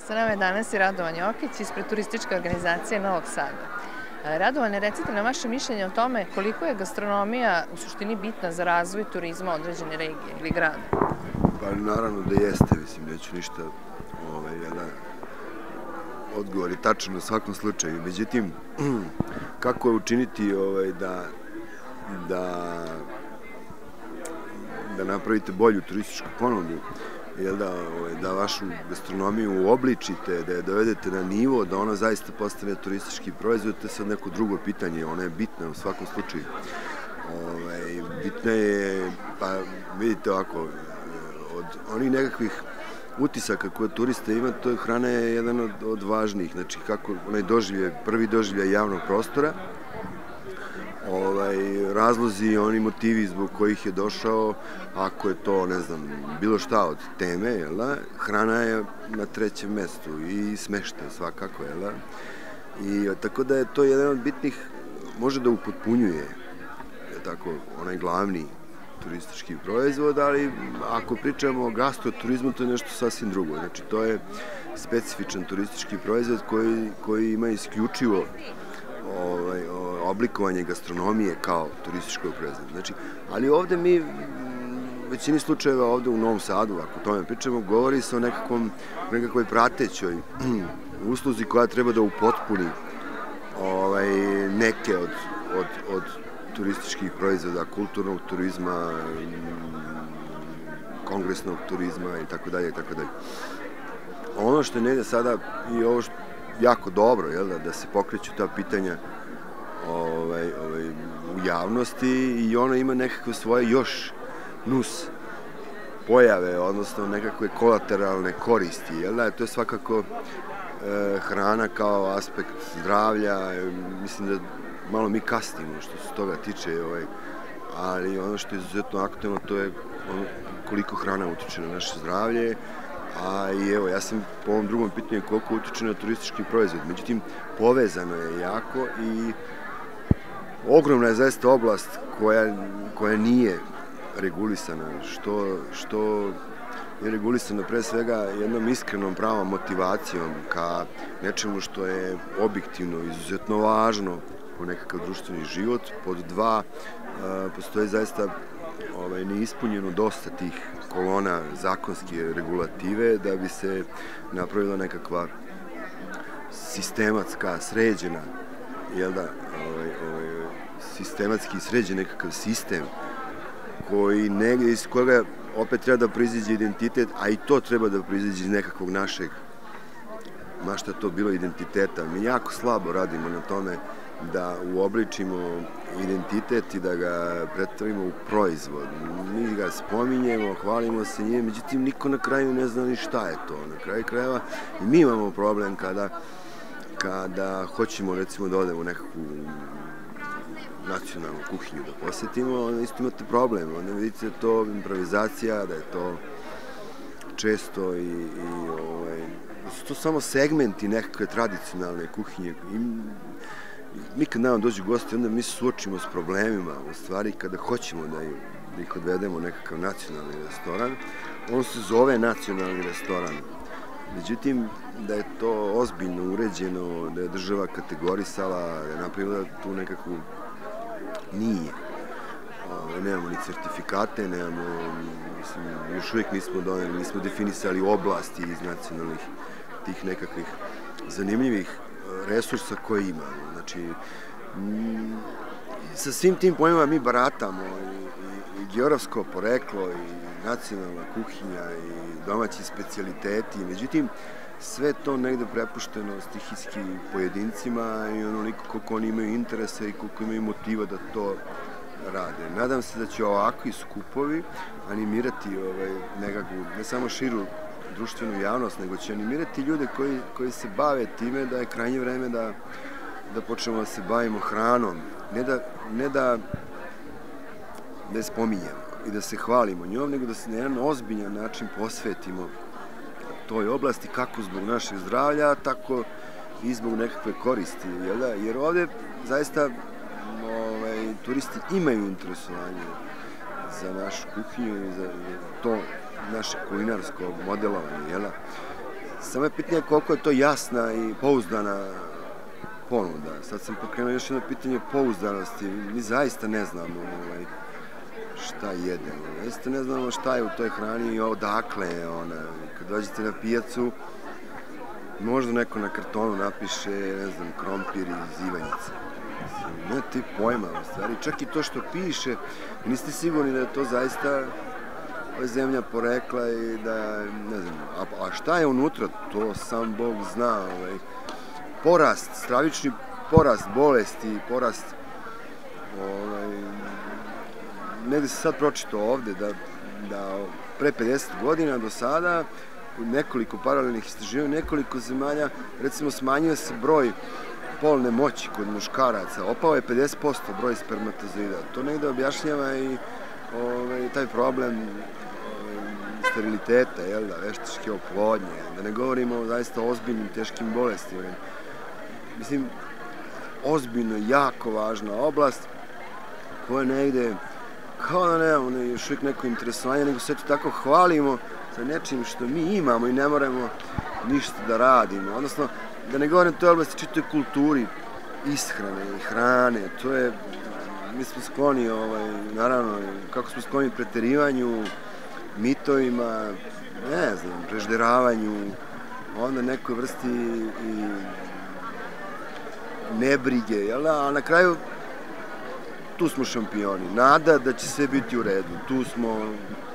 Sa nama je danas i Radovan Jokić ispred turističke organizacije Novog Sada. Radovane, recite nam vaše mišljenje o tome koliko je gastronomija u suštini bitna za razvoj turizma određene regije ili grada? Pa naravno da jeste, mislim, neću ništa odgovor je tačan u svakom slučaju. Međutim, kako učiniti da napravite bolju turističku ponudu, da vašu gastronomiju uobličite, da je dovedete na nivo, da ona zaista postane turistički proizvod, to je sad neko drugo pitanje, ona je bitna u svakom slučaju. Bitna je, pa vidite ovako, od onih nekakvih utisaka koje turiste ima, to je hrana je jedan od važnijih, znači kako onaj prvi doživljaj javnog prostora, razlozi i oni motivi zbog kojih je došao, ako je to, ne znam, bilo šta od teme, hrana je na trećem mestu i smeštaj svakako, i tako da je to jedan od bitnih, može da upotpunjuje, tako, onaj glavni turistički proizvod, ali ako pričamo o gastroturizmu, to je nešto sasvim drugo. Znači, to je specifičan turistički proizvod koji ima isključivo oblikovanje gastronomije kao turističkog proizvoda. Znači, ali ovde mi, većini slučajeva ovde u Novom Sadu, ako o tome pričamo, govori se o nekakvoj pratećoj usluzi koja treba da upotpuni neke od turističkih proizvoda, kulturnog turizma, kongresnog turizma i tako dalje, i tako dalje. Ono što je negde sada i ovo jako dobro, da se pokreću ta pitanja u javnosti i ono ima nekakve svoje još nus pojave, odnosno nekakve kolateralne koristi, to je svakako hrana kao aspekt zdravlja, mislim da malo mi kasnimo što se toga tiče, ali ono što je izuzetno aktualno to je koliko hrana utiče na naše zdravlje, a i evo, ja sam po ovom drugom pitanju koliko utiče na turistički proizvod, međutim, povezano je jako i ogromna je zaista oblast koja nije regulisana, što je regulisano pre svega jednom iskrenom pravom motivacijom ka nečemu što je objektivno izuzetno važno po nekakav društveni život. Pod dva, postoje zaista neispunjeno dosta tih kolona zakonske regulative da bi se napravila nekakva sistematska, sređena, sistematski sređen nekakav sistem koji negdje iz koga opet treba da proiziđe identitet, a i to treba da proiziđe iz nekakvog našeg, ma šta to bilo, identiteta. Mi jako slabo radimo na tome da uobličimo identitet i da ga pretvorimo u proizvod. Mi ga spominjemo, hvalimo se njime, međutim niko na kraju ne zna ni šta je to. Na kraju krajeva i mi imamo problem kada hoćemo recimo da odemo u nekakvu nacionalnu kuhinju da posetimo, onda isto imate problem. Onda vidite da je to improvizacija, da je to često da su to samo segmenti nekakve tradicionalne kuhinje. Mi kad nam dođu gosti, onda mi se suočimo s problemima, u stvari kada hoćemo da ih odvedemo u nekakav nacionalni restoran, on se zove nacionalni restoran. Međutim, da je to ozbiljno uređeno, da je država kategorisala, da je napravila tu nekakvu, nije. Nemamo ni certifikate, još uvijek nismo doneli, nismo definisali oblasti iz nacionalnih tih nekakvih zanimljivih resursa koje imamo. Znači, sa svim tim pojmama mi baratamo i geografsko poreklo i nacionalna kuhinja i domaći specijaliteti, međutim, sve to negde prepušteno stihijski pojedincima i onoliko koliko oni imaju interesa i koliko imaju motiva da to rade. Nadam se da će ovakvi skupovi animirati nekakvu, ne samo širu društvenu javnost, nego će animirati ljude koji se bave time da je krajnje vreme da počnemo da se bavimo hranom. Ne da je spominjemo i da se hvalimo njom, nego da se na jedan ozbiljan način posvetimo toj oblasti, kako zbog našeg zdravlja, tako i zbog nekakve koristi. Jer ovde zaista turisti imaju interesovanje za našu kuhinju i za to naše kulinarsko modelovanje, Samo je pitanje koliko je to jasna i pouzdana ponuda. Sad sam pokrenuo još jedno pitanje pouzdanosti. Mi zaista ne znamo šta jedemo. Zaista ne znamo šta je u toj hrani i odakle je ona. Kad dođete na pijacu, možda neko na kartonu napiše, ne znam, krompir iz Ivanjice. Ne ti pojma, u stvari. Čak i to što piše, niste sigurni da je to zaista zemlja porekla i da, ne znam, a šta je unutra, to sam Bog zna. Porast, stravični porast bolesti, porast, negde se sad pročitao ovde da pre 50 godina do sada u nekoliko paralelnih istraživanja, nekoliko zemalja, recimo smanjio se broj polne moći kod muškaraca, opao je 50% broj spermatozoida. To negde objašnjava i taj problem steriliteta, veštačke oplodnje, da ne govorimo zaista o ozbiljnim, teškim bolestima. Mislim, ozbiljno, jako važna oblast koja negde, kao da nemamo još uvijek neko interesovanje, nego se tako hvalimo sa nečim što mi imamo i ne moramo ništa da radimo. Odnosno, da ne govorim toj oblasti, čitoj kulturi, ishrane i hrane, to je, mi smo skloni, naravno, kako smo skloni preterivanju, mitovima, ne znam, prežderavanju, onda nekoj vrsti i nebrige, jel da? A na kraju tu smo šampioni. Nada da će sve biti u redu. Tu smo